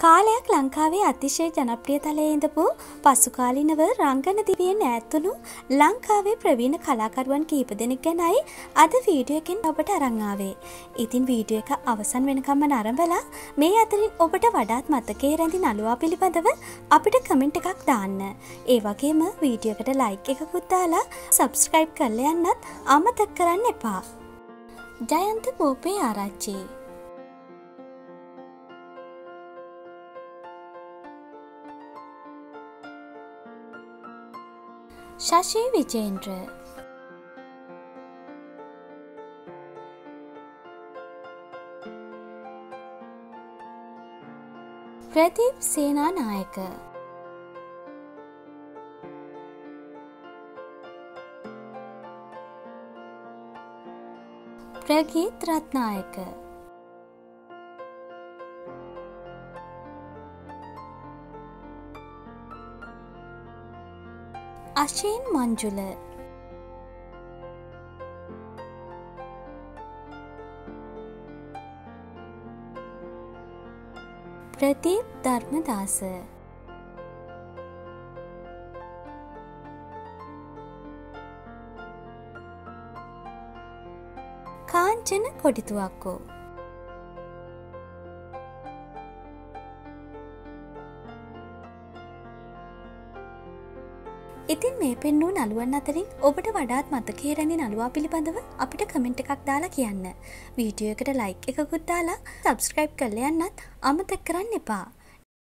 කාලයක් ලංකාවේ අතිශය ජනප්‍රියතලයේ ඉඳපු පසුකාලීනව රංගන දිවියෙන් ඈත්වුණු ලංකාවේ ප්‍රවීණ කලාකරුවන් කීප දෙනෙක් ගැනයි අද වීඩියෝ එකෙන් ඔබට අරන් ආවේ. ඉතින් වීඩියෝ එක අවසන් වෙනකම්ම නරඹලා මේ අතරින් ඔබට වඩාත් මතකයේ රැඳි නළුවා පිළිබඳව අපිට කමෙන්ට් එකක් දාන්න. ඒ වගේම වීඩියෝ එකට ලයික් එකකුත් දාලා සබ්ස්ක්‍රයිබ් කරලා යන්නත් අමතක කරන්න එපා. ජයන්ත පෝපේ ආරච්චි. शशि विजेंद्र, प्रदीप सेना नायक, प्रगीत रत्नायक, अशेन मंजुल, प्रदीप धर्मदास, कांचन कोडितुवक्को. ඉතින් මේ පෙන්නූ නළුවන් අතරින් ඔබට වඩාත් මතකයේ රැඳි නළුවා පිළිබඳව අපිට කමෙන්ට් එකක් දාලා කියන්න. වීඩියෝ එකට ලයික් එකකුත් දාලා සබ්ස්ක්‍රයිබ් කරලා යන්නත් අමතක කරන්න එපා.